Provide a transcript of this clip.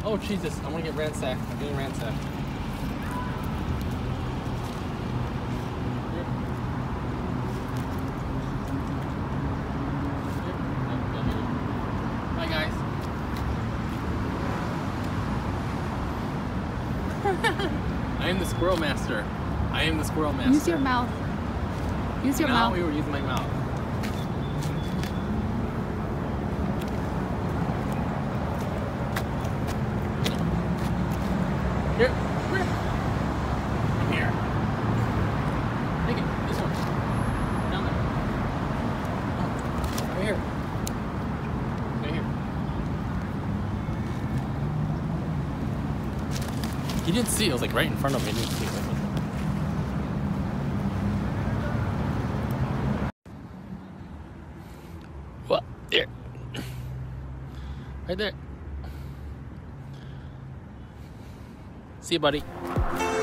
Oh Jesus, I want to get ransacked. I'm getting ransacked. Bye guys. I am the squirrel master. I am the squirrel master. Use your mouth. Use your mouth. Now we were using my mouth. Here. I'm here. Take it. This one. Down there. Oh. Right here. Right here. He didn't see it. It was like right in front of me. He didn't see it. What? There. Right there. See you, buddy.